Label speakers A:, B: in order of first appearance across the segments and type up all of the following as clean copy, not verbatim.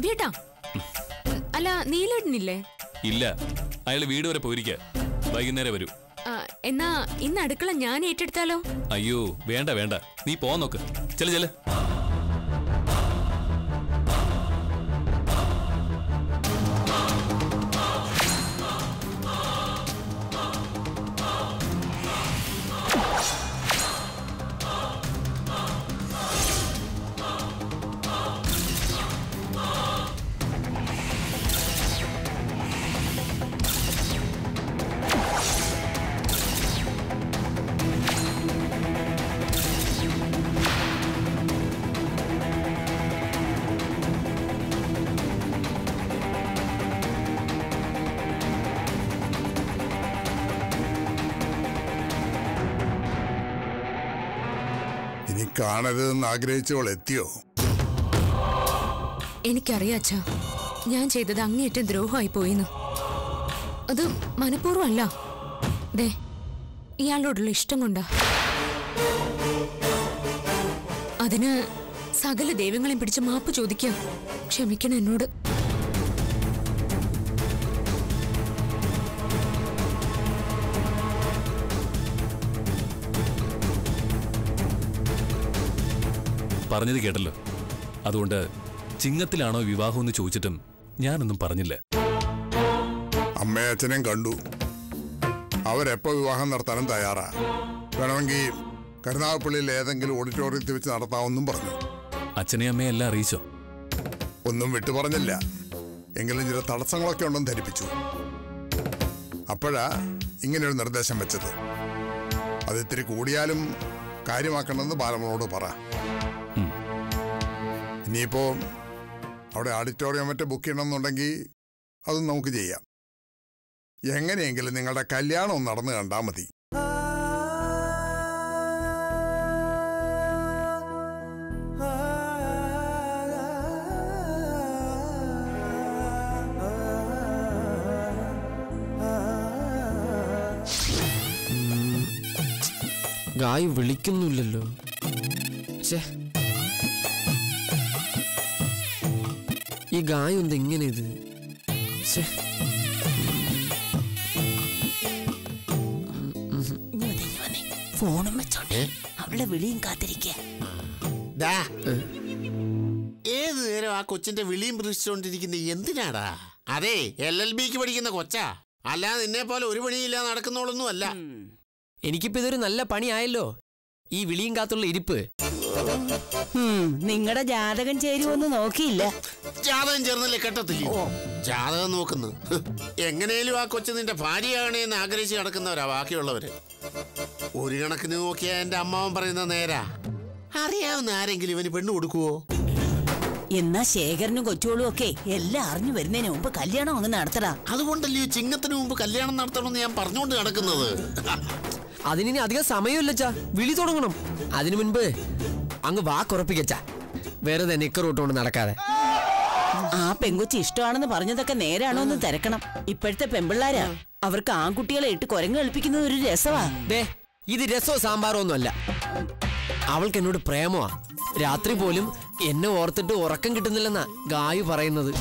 A: അഭിയേട്ടാ, അല്ല നീലേട്ടനില്ലേ?
B: ഇല്ല, അയാൾ വീട് വരെ പോയിരിക്ക. വൈകുന്നേരം വരൂ.
A: എന്നാ ഇന്ന് അടുക്കള ഞാൻ ഏറ്റെടുത്താലോ?
B: അയ്യോ വേണ്ട വേണ്ട, നീ പോ നോക്ക്. ചെല്.
C: ഇനി കാണരുതെന്ന് ആഗ്രഹിച്ചവൾ എത്തിയോ?
A: എനിക്കറിയാം അച്ഛാ, ഞാൻ ചെയ്തത് അങ്ങേയറ്റം ദ്രോഹമായി പോയിന്ന്. അത് മനഃപൂർവ്വം അല്ല. ദേ, ഇയാളോടുള്ള ഇഷ്ടം കൊണ്ടാ. അതിന് സകല ദൈവങ്ങളെയും പിടിച്ച് മാപ്പ് ചോദിക്കാം. ക്ഷമിക്കണം എന്നോട്.
B: പറഞ്ഞത് കേട്ടല്ലോ. അതുകൊണ്ട് ചിങ്ങത്തിലാണോ വിവാഹം എന്ന് ചോദിച്ചിട്ടും ഞാനൊന്നും പറഞ്ഞില്ല.
C: അമ്മയും അച്ഛനെയും കണ്ടു. അവരെപ്പോ വിവാഹം നടത്താനും തയ്യാറാ. വേണമെങ്കിൽ കരുനാഗപ്പള്ളിയിൽ ഏതെങ്കിലും ഓഡിറ്റോറിയത്തിൽ വെച്ച് നടത്താമെന്നും പറഞ്ഞു.
B: അച്ഛനെയും അമ്മയെ എല്ലാം അറിയിച്ചോ?
C: ഒന്നും വിട്ടു പറഞ്ഞില്ല. എങ്കിലും ചില തടസ്സങ്ങളൊക്കെ ഉണ്ടെന്ന് ധരിപ്പിച്ചു. അപ്പോഴാ ഇങ്ങനെയൊരു നിർദ്ദേശം വെച്ചത്. അത് ഇത്തിരി കൂടിയാലും കാര്യമാക്കണമെന്ന് ബാലമ്മനോട് പറ. ഇനിയിപ്പോ അവിടെ ഓഡിറ്റോറിയം മറ്റേ ബുക്ക് ചെയ്യണമെന്നുണ്ടെങ്കിൽ അതും നമുക്ക് ചെയ്യാം. എങ്ങനെയെങ്കിലും നിങ്ങളുടെ കല്യാണം നടന്നു കണ്ടാ മതി.
D: ഗായ് വിളിക്കുന്നില്ലല്ലോ. ഈ ഗായം എന്താ ഇങ്ങനെ? ഇത്
E: ഫോണും വെച്ചോണ്ട് അവളുടെ വിളിയും കാത്തിരിക്ക.
F: ഏത് നേരം ആ കൊച്ചിന്റെ വിളിയും പ്രതീക്ഷിച്ചോണ്ടിരിക്കുന്ന എന്തിനാടാ? അതെ, LLBക്ക് പഠിക്കുന്ന കൊച്ചാ. അല്ലാതെ നിന്നെ പോലെ ഒരു പണിയില്ലാതെ നടക്കുന്നോളൊന്നും അല്ല.
D: എനിക്കിപ്പോ ഇതൊരു നല്ല പണിയായല്ലോ, ഈ വിളിയും കാത്തുള്ള ഇരിപ്പ്.
E: നിങ്ങളുടെ ജാതകം ചേരുവൊന്നും നോക്കിയില്ല.
F: ജാതകം ചേർന്നല്ലേ കെട്ടത്തില്ല. ജാതകം നോക്കുന്നു. എങ്ങനെയും ആ കൊച്ചു നിന്റെ ഭാര്യയാണേന്ന് ആഗ്രഹിച്ച് നടക്കുന്നവരാ ബാക്കിയുള്ളവര്. ഒരു കണക്കിന് നോക്കിയാ എന്റെ അമ്മാവൻ പറയുന്ന നേരാ. അറിയാവുന്ന ആരെങ്കിലും ഇവന് പെണ്ണു കൊടുക്കുവോ?
E: എന്നാ ശേഖരനും കൊച്ചുകളും ഒക്കെ എല്ലാം അറിഞ്ഞു വരുന്നതിന് മുമ്പ് കല്യാണം അങ്ങ് നടത്തടാ.
F: അതുകൊണ്ടല്ലേ ചിങ്ങത്തിന് മുമ്പ് കല്യാണം നടത്തണമെന്ന് ഞാൻ പറഞ്ഞുകൊണ്ട് നടക്കുന്നത്.
D: അതിനി അധികം സമയമില്ലച്ചാ, വിളി തുടങ്ങണം. അതിനു മുൻപ് അങ്ങ് വാക്കുറപ്പിക്കച്ചാ, വെറുതെ നിക്കറോട്ടുകൊണ്ട് നടക്കാതെ.
E: ആ പെങ്കൊച്ചി ഇഷ്ടമാണെന്ന് പറഞ്ഞതൊക്കെ നേരാണോ എന്ന് തിരക്കണം. ഇപ്പോഴത്തെ പെമ്പിള്ളാരാ, അവർക്ക് ആൺകുട്ടികളെ ഇട്ട് കുരങ്ങ് കളിപ്പിക്കുന്നത് ഒരു രസമാ.
D: ഇത് രസോ സാമ്പാറോ ഒന്നും അല്ല. അവൾക്ക് എന്നോട് പ്രേമമാ. രാത്രി പോലും എന്നെ ഓർത്തിട്ട് ഉറക്കം കിട്ടുന്നില്ലെന്നാ ഗായു പറയുന്നത്.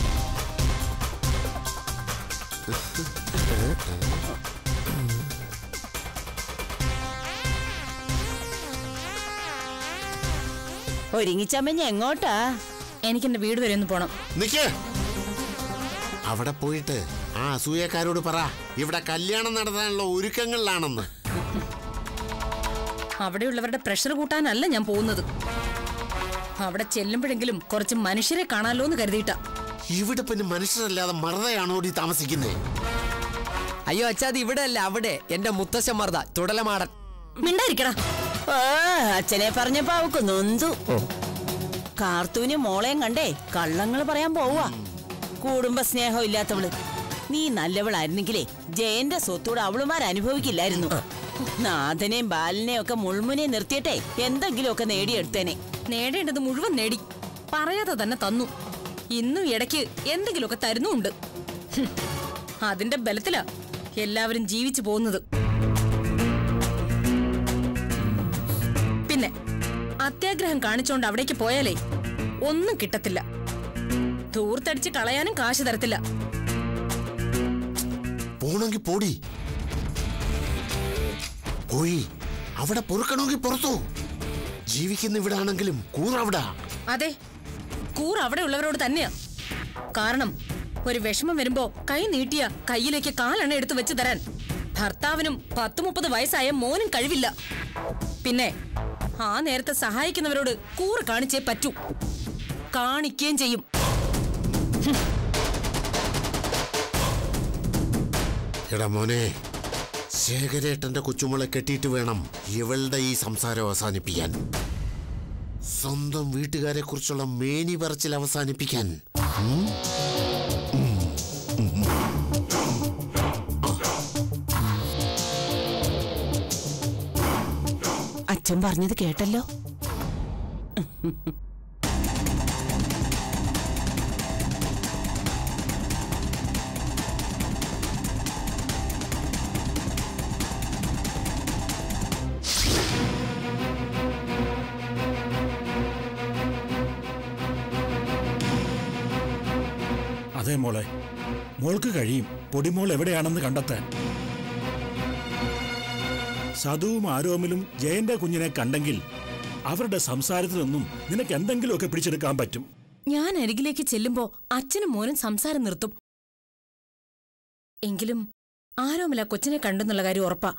E: ഒരുങ്ങിച്ചമ്മഞ്ഞ എങ്ങോട്ടാ?
A: എനിക്ക് എന്റെ വീട് വരെ ഒന്ന് പോണം.
F: നിക്ക്, അവിടെ പോയിട്ട് ആ അസൂയക്കാരോട് പറ ഇവിടെ കല്യാണം നടത്താനുള്ള ഒരുക്കങ്ങളിലാണെന്ന്.
A: അവിടെയുള്ളവരുടെ പ്രഷർ കൂട്ടാനല്ല ഞാൻ പോകുന്നത്. അവിടെ ചെല്ലുമ്പോഴെങ്കിലും കുറച്ച് മനുഷ്യരെ കാണാലോ എന്ന് കരുതിയിട്ടാ.
F: ഇവിടെ പിന്നെ മനുഷ്യരല്ലാതെ മറുതയാണോ താമസിക്കുന്നേ?
D: അയ്യോ അച്ഛാ, അത് ഇവിടെ അല്ല, അവിടെ എന്റെ മുത്തശ്ശൻ മറുത തുടലമാടൻ.
A: മിണ്ടായിരിക്കടാ.
E: അച്ഛനെ പറഞ്ഞപ്പോ അവക്ക് നൊന്തു. കാർത്തൂന് മോളെയും കണ്ടേ കള്ളങ്ങൾ പറയാൻ പോവാ. കുടുംബ സ്നേഹം ഇല്ലാത്തവള്. നീ നല്ലവളായിരുന്നെങ്കിലേ ജയന്റെ സ്വത്തൂടെ അവളുമാർ അനുഭവിക്കില്ലായിരുന്നു. നാഥനെയും ബാലനെയും ഒക്കെ മുൾമുനെ നിർത്തിയിട്ടെ എന്തെങ്കിലുമൊക്കെ നേടിയെടുത്തേനെ.
A: നേടേണ്ടത് മുഴുവൻ നേടി, പറയാതെ തന്നെ തന്നു. ഇന്നും ഇടയ്ക്ക് എന്തെങ്കിലുമൊക്കെ തരുന്നുണ്ട്. അതിന്റെ ബലത്തിലാ എല്ലാവരും ജീവിച്ചു പോകുന്നത്. പിന്നെ അത്യാഗ്രഹം കാണിച്ചോണ്ട് അവിടേക്ക് പോയാലേ ഒന്നും കിട്ടത്തില്ല. ധൂർത്തടിച്ച് കളയാനും കാശ് തരത്തില്ല.
F: പോണെങ്കിൽ പോടി, പോയി അവിടെ പൊറുക്കണമെങ്കിൽ പുറത്തു. ജീവിക്കുന്ന ഇവിടെ ആണെങ്കിലും കൂറവിടെ.
A: അതെ, കൂർ അവിടെ ഉള്ളവരോട് തന്നെയാ. കാരണം ഒരു വിഷമം വരുമ്പോ കൈ നീട്ടിയ കയ്യിലേക്ക് കാലെണ്ണ എടുത്തു വെച്ച് തരാൻ ഭർത്താവിനും 10-30 വയസ്സായ മോനും കഴിവില്ല. പിന്നെ ആ നേരത്തെ സഹായിക്കുന്നവരോട് കൂറ് കാണിച്ചേ പറ്റൂ. കാണിക്കുകയും ചെയ്യും.
F: എടാ മോനെ, ശേഖരേട്ടന്റെ കൊച്ചുമോളെ കെട്ടിയിട്ട് വേണം ഇവളുടെ ഈ സംസാരം അവസാനിപ്പിക്കാൻ. സ്വന്തം വീട്ടുകാരെ കുറിച്ചുള്ള മേനി പറച്ചിൽ അവസാനിപ്പിക്കാൻ.
E: അച്ഛൻ പറഞ്ഞത് കേട്ടല്ലോ.
G: അതെ മോളെ, മോൾക്ക് കഴിയും പൊടിമോൾ എവിടെയാണെന്ന് കണ്ടെത്താൻ. സതുവും ആരോമിലും ജയന്റെ കുഞ്ഞിനെ കണ്ടെങ്കിൽ അവരുടെ സംസാരത്തിൽ നിന്നും നിനക്ക് എന്തെങ്കിലുമൊക്കെ പിടിച്ചെടുക്കാൻ പറ്റും.
A: ഞാൻ അരികിലേക്ക് ചെല്ലുമ്പോ അച്ഛനും മോനും സംസാരം നിർത്തും. എങ്കിലും ആരോമില്ല കൊച്ചിനെ കണ്ടെന്നുള്ള കാര്യം ഉറപ്പാ.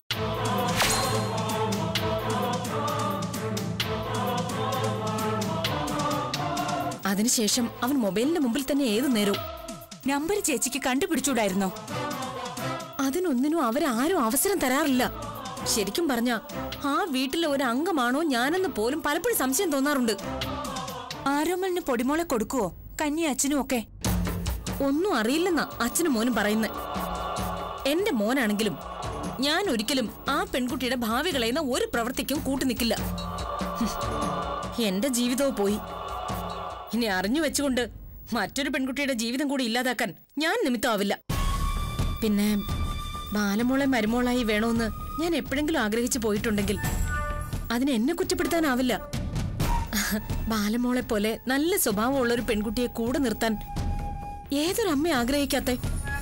A: അതിനുശേഷം അവൻ മൊബൈലിന്റെ മുമ്പിൽ തന്നെ ഏതു നേരവും.
E: നമ്പർ ചേച്ചിക്ക് കണ്ടുപിടിച്ചൂടായിരുന്നോ?
A: അതിനൊന്നിനും അവരാരും അവസരം തരാറില്ല. ശരിക്കും പറഞ്ഞ ആ വീട്ടിലെ ഒരു അംഗമാണോ ഞാനെന്ന് പോലും പലപ്പോഴും സംശയം തോന്നാറുണ്ട്.
E: ആരോമലിന് പൊടിമോളെ കൊടുക്കുവോ കന്നി അച്ഛനും ഒക്കെ?
A: ഒന്നും അറിയില്ലെന്നാ അച്ഛനും മോനും പറയുന്നത്. എന്റെ മോനാണെങ്കിലും ഞാൻ ഒരിക്കലും ആ പെൺകുട്ടിയുടെ ഭാവി കളയുന്ന ഒരു പ്രവൃത്തിക്കും കൂട്ടുനിൽക്കില്ല. എന്റെ ജീവിതവും പോയി. ഇനി അറിഞ്ഞു വെച്ചുകൊണ്ട് മറ്റൊരു പെൺകുട്ടിയുടെ ജീവിതം കൂടി ഇല്ലാതാക്കാൻ ഞാൻ നിമിത്തമാവില്ല. പിന്നെ ബാലമോളെ മരുമോളായി വേണമെന്ന് ഞാൻ എപ്പോഴെങ്കിലും ആഗ്രഹിച്ചു പോയിട്ടുണ്ടെങ്കിൽ അതിന് എന്നെ കുറ്റപ്പെടുത്താനാവില്ല. ബാലമോളെ പോലെ നല്ല സ്വഭാവമുള്ള ഒരു പെൺകുട്ടിയെ കൂടെ നിർത്താൻ ഏതൊരമ്മ ആഗ്രഹിക്കാത്തെ?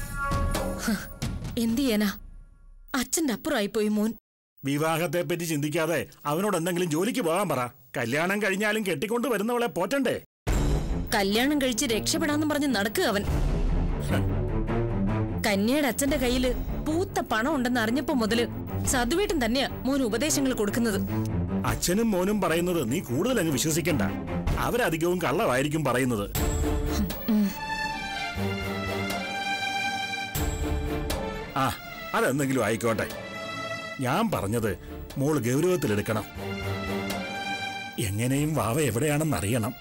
A: എന്ത് ചെയ്യാനാ, അച്ഛന്റെ അപ്പുറമായിപ്പോയി മോൻ.
G: വിവാഹത്തെ പറ്റി ചിന്തിക്കാതെ അവനോട് എന്തെങ്കിലും ജോലിക്ക് പോകാൻ പറ. കല്യാണം കഴിഞ്ഞാലും കെട്ടിക്കൊണ്ട് വരുന്നവളെ പോറ്റണ്ടേ?
A: കല്യാണം കഴിച്ച് രക്ഷപ്പെടാന്നും പറഞ്ഞ് നടക്കുക അവൻ. കന്യയുടെ അച്ഛന്റെ കയ്യില് പൂത്ത പണം ഉണ്ടെന്ന് അറിഞ്ഞപ്പോ മുതല് സതുവേട്ടൻ തന്നെയാ മോന് ഉപദേശങ്ങൾ കൊടുക്കുന്നത്.
G: അച്ഛനും മോനും പറയുന്നത് നീ കൂടുതൽ അങ്ങ് വിശ്വസിക്കണ്ട. അവരധികവും കള്ളമായിരിക്കും പറയുന്നത്. ആ, അതെന്തെങ്കിലും ആയിക്കോട്ടെ. ഞാൻ പറഞ്ഞത് മോള് ഗൗരവത്തിലെടുക്കണം. എങ്ങനെയും വാവ എവിടെയാണെന്ന് അറിയണം.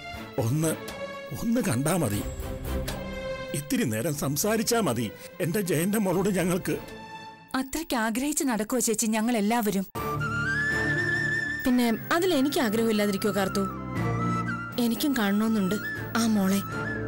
G: ഒന്ന് കണ്ടാ മതി. ഇത്തിരി നേരം സംസാരിച്ചാ മതി. എന്റെ ജയന്റെ മോളോട് ഞങ്ങൾക്ക്
E: അത്രയ്ക്ക് ആഗ്രഹിച്ച് നടക്കുവോ ചേച്ചി ഞങ്ങൾ എല്ലാവരും?
A: പിന്നെ അതിൽ എനിക്ക് ആഗ്രഹമില്ലാതിരിക്കോ കാർത്തു? എനിക്കും കാണണമെന്നുണ്ട് ആ മോളെ.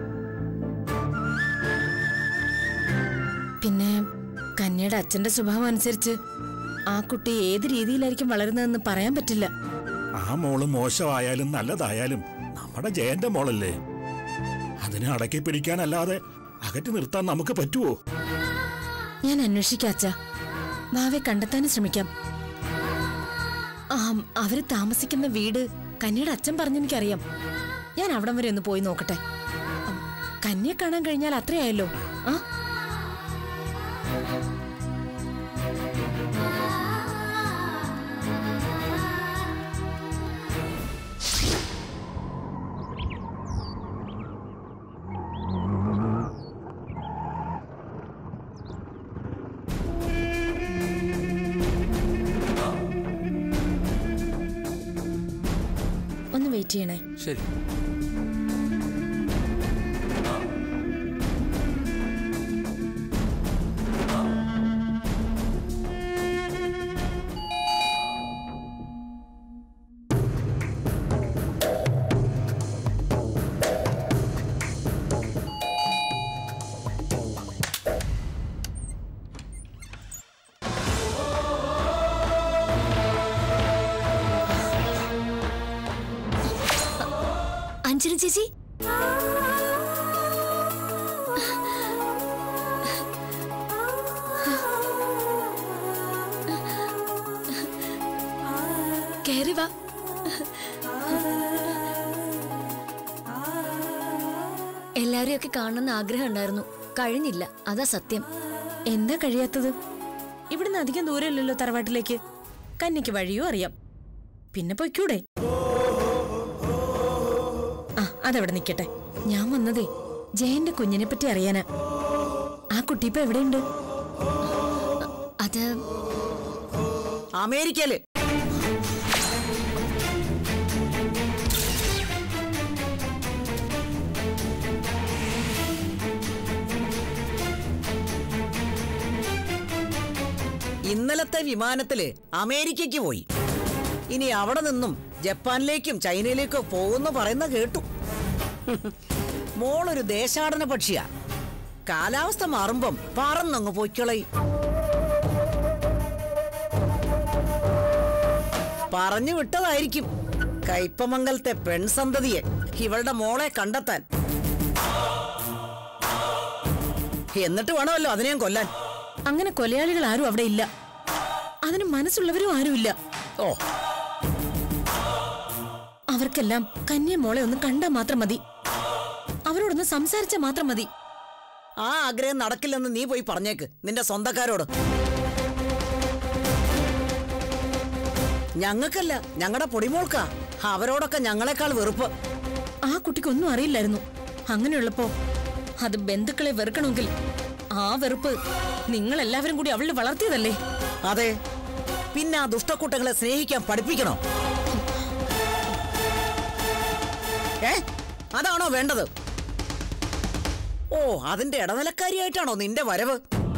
A: പിന്നെ കന്യയുടെ അച്ഛന്റെ സ്വഭാവം അനുസരിച്ച് ആ കുട്ടി ഏത് രീതിയിലായിരിക്കും വളരുന്നതെന്ന് പറയാൻ പറ്റില്ല.
G: ആ മോള് മോശമായാലും നല്ലതായാലും നമ്മുടെ ജയന്റെ മോളല്ലേ. അതിനെ അടക്കി പിടിക്കാനല്ലാതെ അകറ്റി നിർത്താൻ നമുക്ക് പറ്റുമോ?
A: ഞാൻ അന്വേഷിക്കാം അച്ഛാ. ഭാവെ കണ്ടെത്താനും ശ്രമിക്കാം. അവര് താമസിക്കുന്ന വീട് കന്യയുടെ അച്ഛൻ പറഞ്ഞെനിക്കറിയാം. ഞാൻ അവിടം വരെ ഒന്ന് പോയി നോക്കട്ടെ. കന്യെ കാണാൻ കഴിഞ്ഞാൽ അത്രയായല്ലോ. ആ, ഒന്ന് വെയിറ്റ് ചെയ്യണേ.
D: ശരി.
A: അഞ്ജന ചേച്ചി,
H: കേറി വാ. എല്ലാരെയൊക്കെ കാണണമെന്ന് ആഗ്രഹം ഉണ്ടായിരുന്നു, കഴിഞ്ഞില്ല, അതാ സത്യം.
A: എന്താ കഴിയാത്തത്? ഇവിടുന്ന് അധികം ദൂരമില്ലല്ലോ തറവാട്ടിലേക്ക്. കന്നിക്ക് വഴിയോ അറിയാം. പിന്നെ പൊയ്ക്കൂടെ? ആ, അതവിടെ നിക്കട്ടെ. ഞാൻ വന്നതേ ജയന്റെ കുഞ്ഞിനെ പറ്റി അറിയാനാ. ആ കുട്ടി ഇപ്പൊ എവിടെയുണ്ട്?
H: അത്
E: അമേരിക്കയില്. ഇന്നലത്തെ വിമാനത്തില് അമേരിക്കയ്ക്ക് പോയി. ഇനി അവിടെ നിന്നും ജപ്പാനിലേക്കും ചൈനയിലേക്കും പോകുന്നു പറയുന്ന കേട്ടു. മോളൊരു ദേശാടന പക്ഷിയാ. കാലാവസ്ഥ മാറുമ്പം പറന്നങ്ങ് പൊയ്ക്കളയും. പറഞ്ഞു വിട്ടതായിരിക്കും കയ്പമംഗലത്തെ പെൺസന്തതിയെ ഇവളുടെ മോളെ കണ്ടെത്താൻ. എന്നിട്ട് വേണമല്ലോ അതിനെയും കൊല്ലാൻ.
A: അങ്ങനെ കൊലയാളികൾ ആരും അവിടെ ഇല്ല. അതിന് മനസ്സുള്ളവരും ആരുമില്ല.
E: ഓ,
A: അവർക്കെല്ലാം കന്യ മോളെ ഒന്ന് കണ്ടാ മാത്രം മതി. അവരോടൊന്ന് സംസാരിച്ചാ മാത്രം മതി.
E: ആ ആഗ്രഹം നടക്കില്ലെന്ന് നീ പോയി പറഞ്ഞേക്ക് നിന്റെ സ്വന്തക്കാരോട്. ഞങ്ങൾക്കല്ല, ഞങ്ങളുടെ പൊടിമോൾക്കാ അവരോടൊക്കെ ഞങ്ങളെക്കാൾ വെറുപ്പ്.
A: ആ കുട്ടിക്കൊന്നും അറിയില്ലായിരുന്നു. അങ്ങനെയുള്ളപ്പോ അത് ബന്ധുക്കളെ വെറുക്കണമെങ്കിൽ ആ വെറുപ്പ് നിങ്ങളെല്ലാവരും കൂടി അവളിൽ വളർത്തിയതല്ലേ?
E: അതെ, പിന്നെ ആ ദുഷ്ടക്കൂട്ടങ്ങളെ സ്നേഹിക്കാൻ പഠിപ്പിക്കണോ? അതാണോ വേണ്ടത്? ഓ, അതിന്റെ ഇടനിലക്കാരിയായിട്ടാണോ നിന്റെ വരവ്?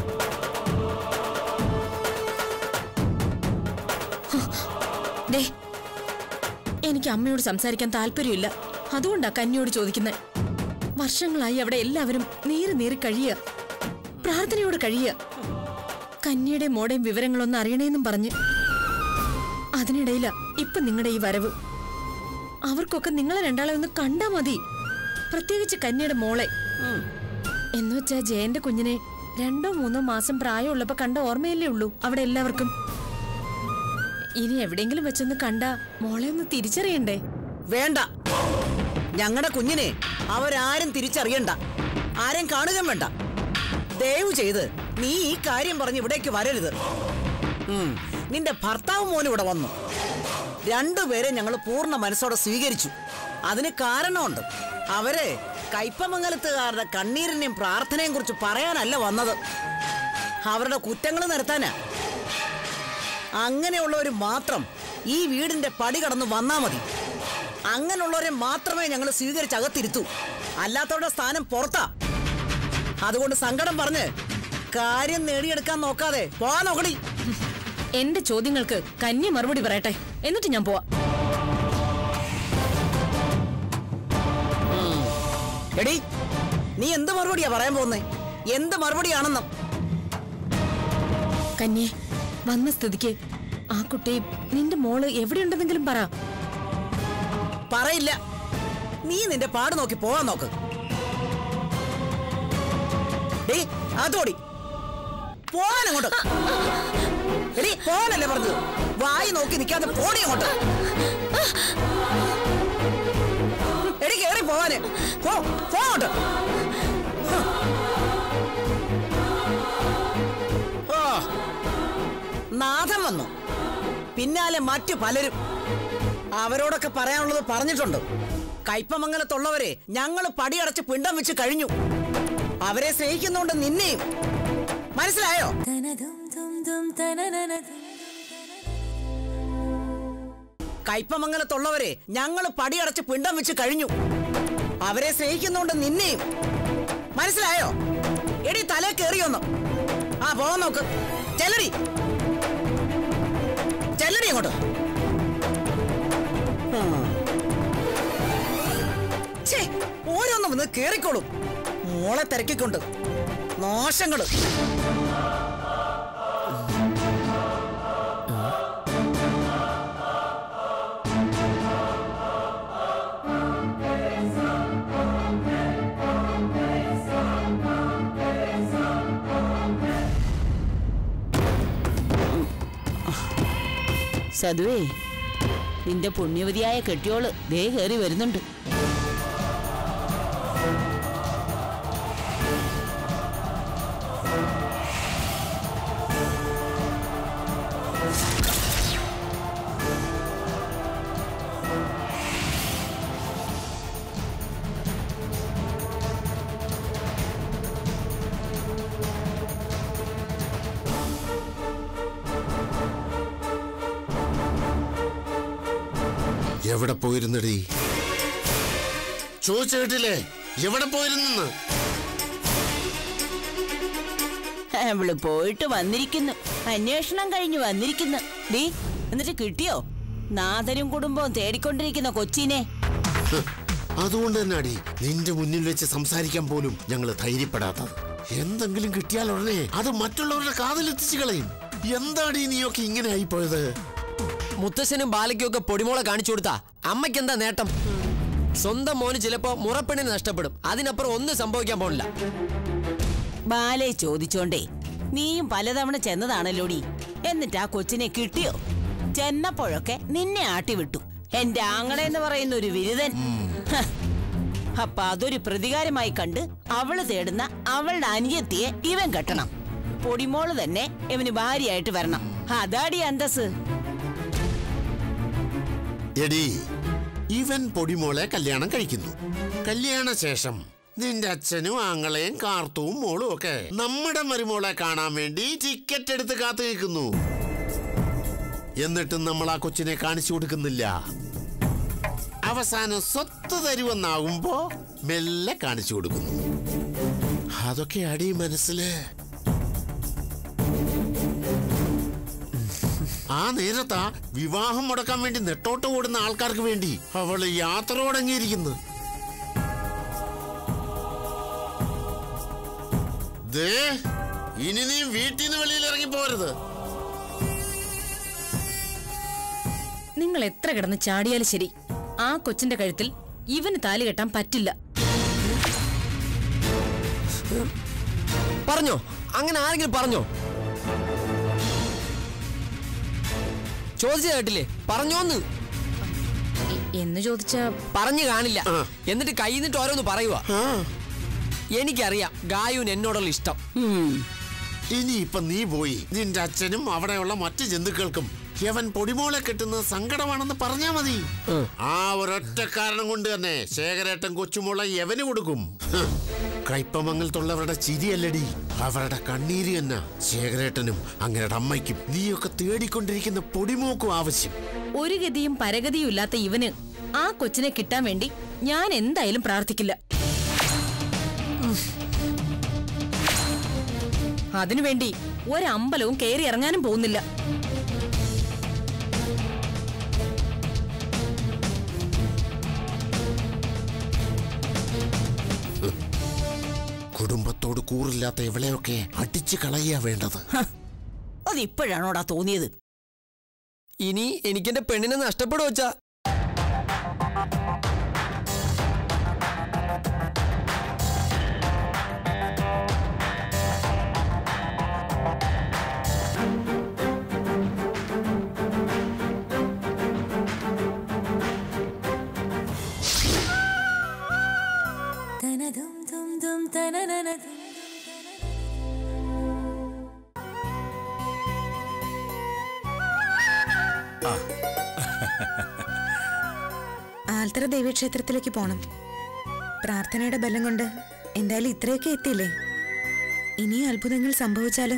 A: എനിക്ക് അമ്മയോട് സംസാരിക്കാൻ താല്പര്യമില്ല. അതുകൊണ്ടാ കന്യയോട് ചോദിക്കുന്നത്. വർഷങ്ങളായി അവിടെ എല്ലാവരും നീറി കഴിയുക, പ്രാർത്ഥനയോട് കഴിയുക. കന്യയുടെ മോടെയും വിവരങ്ങളൊന്നും അറിയണേന്നും പറഞ്ഞ്. അതിനിടയില ഇപ്പൊ നിങ്ങളുടെ ഈ വരവ്. അവർക്കൊക്കെ നിങ്ങളെ രണ്ടാളെ ഒന്ന് കണ്ടാ മതി, പ്രത്യേകിച്ച് കന്യയുടെ മോളെ. എന്നുവെച്ചാ ജയന്റെ കുഞ്ഞിനെ 2-3 മാസം പ്രായമുള്ളപ്പോ കണ്ട ഓർമ്മയല്ലേ ഉള്ളൂ അവിടെ എല്ലാവർക്കും. ഇനി എവിടെയെങ്കിലും വെച്ചൊന്ന് കണ്ടാ മോളെ ഒന്ന് തിരിച്ചറിയണ്ടേ?
E: വേണ്ട, ഞങ്ങളുടെ കുഞ്ഞിനെ അവരാരും തിരിച്ചറിയണ്ട, ആരും കാണുകയും വേണ്ട. ദയവ് ചെയ്ത് നീ ഈ കാര്യം പറഞ്ഞ് ഇവിടേക്ക് വരരുത്. നിന്റെ ഭർത്താവ് മോനും ഇവിടെ വന്നു. രണ്ടുപേരെ ഞങ്ങൾ പൂർണ്ണ മനസ്സോടെ സ്വീകരിച്ചു. അതിന് കാരണമുണ്ട്. അവര് കയ്പമംഗലത്തുകാരുടെ കണ്ണീരിനെയും പ്രാർത്ഥനയും കുറിച്ച് പറയാനല്ല വന്നത്, അവരുടെ കുറ്റങ്ങൾ നിരത്താനാ. അങ്ങനെയുള്ളവർ മാത്രം ഈ വീടിന്റെ പടി കടന്ന് വന്നാ മതി. അങ്ങനെയുള്ളവരെ മാത്രമേ ഞങ്ങൾ സ്വീകരിച്ച് അകത്തിരുത്തൂ. അല്ലാത്തവരുടെ സ്ഥാനം പുറത്താ. അതുകൊണ്ട് സങ്കടം പറഞ്ഞ് കാര്യം നേടിയെടുക്കാൻ നോക്കാതെ പോവാൻ നോക്കടി.
A: എന്റെ ചോദ്യങ്ങൾക്ക് കന്യ മറുപടി പറയട്ടെ, എന്നിട്ട് ഞാൻ പോവാ.
E: എടി, നീ എന്ത് മറുപടിയാ പറയാൻ പോകുന്നേ? എന്ത് മറുപടിയാണെന്നും?
A: കന്യേ, വന്ന സ്ഥിതിക്ക് ആ കുട്ടി നിന്റെ മോള് എവിടെയുണ്ടെന്നെങ്കിലും പറ.
E: പറയില്ല. നീ നിന്റെ പാട് നോക്കി പോവാൻ നോക്ക്. അതോടി പോവാൻ അങ്ങോട്ട്. എടി, പോവാനല്ലേ പറഞ്ഞത്? വായി നോക്കി നിൽക്കാതെ പോടി അങ്ങോട്ട്. എടി, കേറി പോവാന്. പോങ്ങോട്ട്. നാഥൻ വന്നു, പിന്നാലെ മറ്റു പലരും. അവരോടൊക്കെ പറയാനുള്ളത് പറഞ്ഞിട്ടുണ്ട്. കയ്പമംഗലത്തുള്ളവരെ ഞങ്ങൾ പടിയടച്ച് പിണ്ടം വെച്ച് കഴിഞ്ഞു. അവരെ സ്നേഹിക്കുന്നുണ്ട് നിന്നെയും. മനസ്സിലായോ? കയ്പമംഗലത്തുള്ളവരെ ഞങ്ങൾ പടിയടച്ച് പിണ്ടം വെച്ച് കഴിഞ്ഞു. അവരെ സ്നേഹിക്കുന്നുണ്ട് നിന്നെയും. മനസ്സിലായോ? എടി, തലേ കേറിയൊന്നു. ആ, പോവാൻ നോക്ക്. ചെല്ലടി അങ്ങോട്ട്. ഓരോന്നും വന്ന് കേറിക്കോളും. മോളെ തിരക്കിക്കൊണ്ട് നാശങ്ങള്. സതുവേ,
I: നിന്റെ പുണ്യവതിയായ കെട്ടിയോള് ദേ കയറി വരുന്നുണ്ട്.
F: എവിടെ പോയിരുന്നടി? ചോദിച്ചു കേട്ടില്ലേ എവിടെ പോയിരുന്നെന്ന്?
I: അവള് പോയിട്ട് വന്നിരിക്കുന്നു, അന്വേഷണം കഴിഞ്ഞ് വന്നിരിക്കുന്നു. ഡീ എന്നിട്ട് കിട്ടിയോ നാഥനും കുടുംബവും തേടിക്കൊണ്ടിരിക്കുന്ന കൊച്ചിനെ?
F: അതുകൊണ്ട് തന്നെ അടി നിന്റെ മുന്നിൽ വെച്ച് സംസാരിക്കാൻ പോലും ഞങ്ങള് ധൈര്യപ്പെടാത്തത്. എന്തെങ്കിലും കിട്ടിയാൽ ഉടനെ അത് മറ്റുള്ളവരുടെ കാതിലെത്തിച്ചു കളയും. എന്താടി നീയൊക്കെ ഇങ്ങനെ ആയിപ്പോയത്?
D: മുത്തശ്ശനും ബാലയ്ക്കും ഒക്കെ പൊടിമോളെ കാണിച്ചു കൊടുത്താ അമ്മയ്ക്ക് എന്താ നേട്ടം? സ്വന്തം മോന് ചിലപ്പോ മുറപ്പെണ്ണിന് നഷ്ടപ്പെടും. അതിനപ്പുറം ഒന്നും സംഭവിക്കാൻ പോണില്ല.
I: ബാലെ ചോദിച്ചോണ്ടേ നീയും പലതവണ ചെന്നതാണല്ലോടി. എന്നിട്ട് ആ കൊച്ചിനെ കിട്ടിയോ? ചെന്നപ്പോഴൊക്കെ നിന്നെ ആട്ടിവിട്ടു എന്റെ ആങ്ങളെന്ന് പറയുന്ന ഒരു വിരുദൻ. അപ്പൊ അതൊരു പ്രതികാരമായി കണ്ട് അവള് തേടുന്ന അവളുടെ അനിയത്തിയെ ഇവൻ കെട്ടണം. പൊടിമോള് തന്നെ ഇവന് ഭാര്യയായിട്ട് വരണം. അതാടി അന്തസ്.
F: എടി ഇവൻ പൊടിമോളെ കല്യാണം കഴിക്കുന്നു. കല്യാണ ശേഷം നിന്റെ അച്ഛനും ആങ്ങളെയും കാർത്തവും മോളും ഒക്കെ നമ്മുടെ മരുമോളെ കാണാൻ വേണ്ടി ടിക്കറ്റ് എടുത്ത് കാത്തു നിൽക്കുന്നു. എന്നിട്ടും നമ്മൾ ആ കൊച്ചിനെ കാണിച്ചു കൊടുക്കുന്നില്ല. അവസാനം സ്വത്ത് തരുമെന്നാകുമ്പോ മെല്ലെ കാണിച്ചു കൊടുക്കുന്നു. അതൊക്കെ അടി മനസ്സില്. ആ നേരത്താ വിവാഹം മുടക്കാൻ വേണ്ടി നെട്ടോട്ട് ഓടുന്ന ആൾക്കാർക്ക് വേണ്ടി അവള് യാത്ര തുടങ്ങിയിരിക്കുന്നു. ഇനി നീ വീട്ടിൽ നിന്ന് വെളിയിൽ ഇറങ്ങി പോരുത്.
A: നിങ്ങൾ എത്ര കിടന്ന് ചാടിയാലും ശരി, ആ കൊച്ചിന്റെ കഴുത്തിൽ ഇവന് താലി കെട്ടാൻ പറ്റില്ല.
D: പറഞ്ഞോ? അങ്ങനെ ആരെങ്കിലും പറഞ്ഞോ? ചോദിച്ചു കേട്ടില്ലേ? പറഞ്ഞോന്ന്
A: എന്ന് ചോദിച്ചാ
D: പറഞ്ഞു കാണില്ല. എന്നിട്ട് കൈന്നിട്ട് ഓരോന്ന് പറയുക. എനിക്കറിയാം ഗായുവിന് എന്നോടുള്ള ഇഷ്ടം.
F: ഇനിയിപ്പൊ നീ പോയി നിന്റെ അച്ഛനും അവിടെയുള്ള മറ്റു ജന്തുക്കൾക്കും യവൻ പൊടിമോളെ കെട്ടുന്നത് സങ്കടമാണെന്ന് പറഞ്ഞാ മതി. ആ ഒരൊറ്റ കാരണം കൊണ്ട് തന്നെ ശേഖരേട്ടൻ കൊച്ചുമോളെ യവന് കൊടുക്കും. കൈപ്പമംഗലത്തുള്ളവരുടെ ചിരിയല്ലടി, അവരുടെ കണ്ണീര് തന്നെ ശേഖരേട്ടനും അങ്ങയുടെ അമ്മയ്ക്കും നീയൊക്കെ തേടിക്കൊണ്ടിരിക്കുന്ന പൊടിമോക്കും ആവശ്യം.
A: ഒരു ഗതിയും പരഗതിയും ഇല്ലാത്ത ഇവന് ആ കൊച്ചിനെ കിട്ടാൻ വേണ്ടി ഞാൻ എന്തായാലും പ്രാർത്ഥിക്കില്ല. അതിനുവേണ്ടി ഒരമ്പലവും കയറി ഇറങ്ങാനും പോകുന്നില്ല.
F: കുടുംബത്തോട് കൂറില്ലാത്ത ഇവളെയൊക്കെ അടിച്ചു കളയാ വേണ്ടത്.
I: അതിപ്പോഴാണോടാ തോന്നിയത്?
D: ഇനി എനിക്കെന്റെ പെണ്ണിനെ നഷ്ടപ്പെടുവച്ചാ.
J: ആൽത്തറ ദേവീക്ഷേത്രത്തിലേക്ക് പോണം. പ്രാർത്ഥനയുടെ ബലം കൊണ്ട് എന്തായാലും ഇത്രയൊക്കെ എത്തിയില്ലേ. ഇനിയും അത്ഭുതങ്ങൾ സംഭവിച്ചാലോ?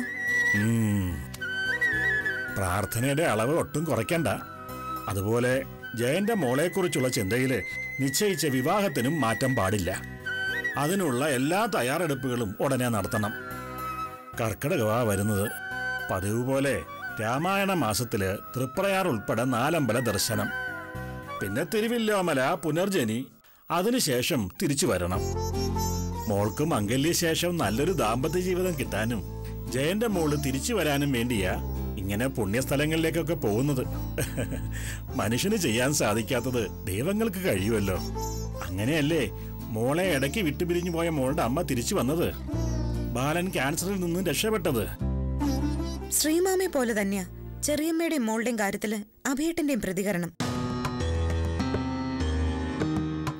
G: പ്രാർത്ഥനയുടെ അളവ് ഒട്ടും കുറയ്ക്കണ്ട. അതുപോലെ ജയന്റെ മോളെക്കുറിച്ചുള്ള ചിന്തയില് നിശ്ചയിച്ച വിവാഹത്തിനും മാറ്റം പാടില്ല. അതിനുള്ള എല്ലാ തയ്യാറെടുപ്പുകളും ഉടനെ നടത്തണം. കർക്കിടകവാ വരുന്നത്. പതിവ് പോലെ രാമായണ മാസത്തില് തൃപ്രയാർ ഉൾപ്പെടെ 4 അമ്പല ദർശനം, പിന്നെ തിരുവില്ലോമല, പുനർജനി, അതിനുശേഷം തിരിച്ചു വരണം. മോൾക്ക് മംഗല്യശേഷം നല്ലൊരു ദാമ്പത്യ ജീവിതം കിട്ടാനും ജയന്റെ മോള് തിരിച്ചു വരാനും വേണ്ടിയാ ഇങ്ങനെ പുണ്യസ്ഥലങ്ങളിലേക്കൊക്കെ പോകുന്നത്. മനുഷ്യന് ചെയ്യാൻ സാധിക്കാത്തത് ദൈവങ്ങൾക്ക് കഴിയുമല്ലോ. അങ്ങനെയല്ലേ മോളെ ഇടയ്ക്ക് വിട്ടുപിരിഞ്ഞു പോയ മോളുടെ അമ്മ തിരിച്ചു വന്നത്, ബാലൻ ക്യാൻസറിൽ നിന്നും രക്ഷപ്പെട്ടത്.
J: ശ്രീമാമയെ പോലെ തന്നെയാ ചെറിയമ്മയുടെയും മോളുടെയും കാര്യത്തില് അഭിയേട്ടന്റെയും പ്രതികരണം.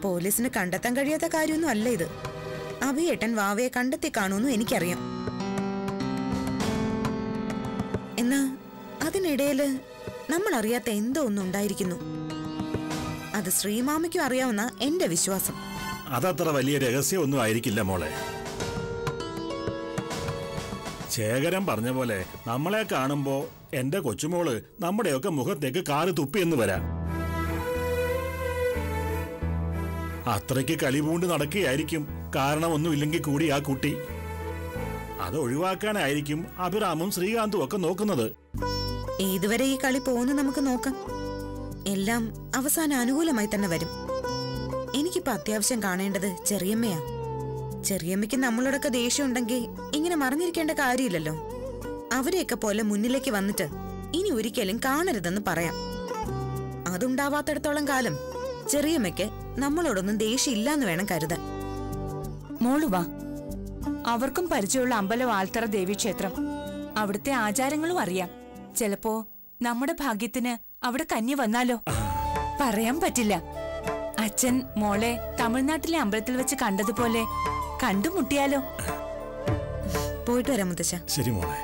J: പോലീസിന് കണ്ടെത്താൻ കഴിയാത്ത കാര്യമൊന്നും അല്ല ഇത്. അഭിയേട്ടൻ വാവയെ കണ്ടെത്തി കാണുമെന്നും എനിക്കറിയാം. എന്നാ അതിനിടയില് നമ്മൾ അറിയാത്ത എന്തോ ഒന്നും ഉണ്ടായിരിക്കുന്നു. അത് ശ്രീമാമയ്ക്കും അറിയാവുന്ന എന്റെ വിശ്വാസം.
G: അതത്ര വലിയ രഹസ്യമൊന്നും ആയിരിക്കില്ല മോളെ. ശേഖരൻ പറഞ്ഞ പോലെ നമ്മളെ കാണുമ്പോ എന്റെ കൊച്ചുമോള് നമ്മുടെയൊക്കെ മുഖത്തേക്ക് കാറ് തുപ്പിയെന്ന് വരാം. അത്രയ്ക്ക് കളിപൂണ്ട് നടക്കുകയായിരിക്കും കാരണമൊന്നുമില്ലെങ്കിൽ കൂടി ആ കുട്ടി. അത് ഒഴിവാക്കാനായിരിക്കും അഭിറാമും ശ്രീകാന്തും ഒക്കെ നോക്കുന്നത്.
J: ഏതുവരെ ഈ കളി പോകുന്നു നമുക്ക് നോക്കാം. എല്ലാം അവസാനം അനുകൂലമായി തന്നെ വരും. എനിക്കിപ്പോ അത്യാവശ്യം കാണേണ്ടത് ചെറിയമ്മയാ. ചെറിയമ്മയ്ക്ക് നമ്മളോടൊക്കെ ദേഷ്യം ഉണ്ടെങ്കിൽ ഇങ്ങനെ മറിഞ്ഞിരിക്കേണ്ട കാര്യമില്ലല്ലോ. അവരെയൊക്കെ പോലെ മുന്നിലേക്ക് വന്നിട്ട് ഇനി ഒരിക്കലും കാണരുതെന്ന് പറയാം. അതുണ്ടാവാത്തിടത്തോളം കാലം ചെറിയമ്മയ്ക്ക് നമ്മളോടൊന്നും ദേഷ്യം ഇല്ലാന്ന് വേണം കരുതാൻ.
K: മോളുവാ, അവർക്കും പരിചയമുള്ള അമ്പലം ആൽത്തറ ദേവീക്ഷേത്രം. അവിടുത്തെ ആചാരങ്ങളും അറിയാം. ചിലപ്പോ നമ്മുടെ ഭാഗ്യത്തിന് അവിടെ കന്നി വന്നാലോ? പറയാൻ പറ്റില്ല. അച്ഛൻ മോളെ തമിഴ്നാട്ടിലെ അമ്പലത്തിൽ വെച്ച് കണ്ടതുപോലെ കണ്ടുമുട്ടിയാലോ?
J: പോയിട്ട് വരാം മുത്തശ്ശ.
G: ശരി മോളെ.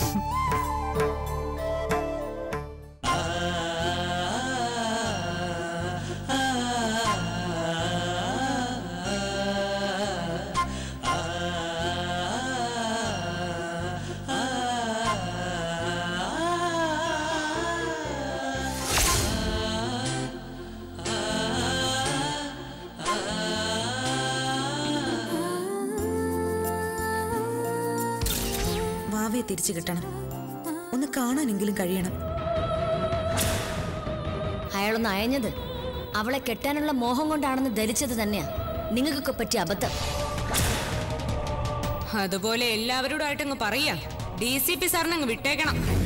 J: വാവയെ തിരിച്ചു കിട്ടണം. ഒന്ന് കാണാനെങ്കിലും കഴിയണം.
H: അയാളൊന്ന് അയഞ്ഞത് അവളെ കെട്ടാനുള്ള മോഹം കൊണ്ടാണെന്ന് ധരിച്ചത് തന്നെയാ നിങ്ങൾക്കൊക്കെ പറ്റിയ അബദ്ധം.
A: അതുപോലെ എല്ലാവരോടായിട്ടങ്ങ് പറയാ DCP സാറിനങ്ങ് വിട്ടേക്കണം.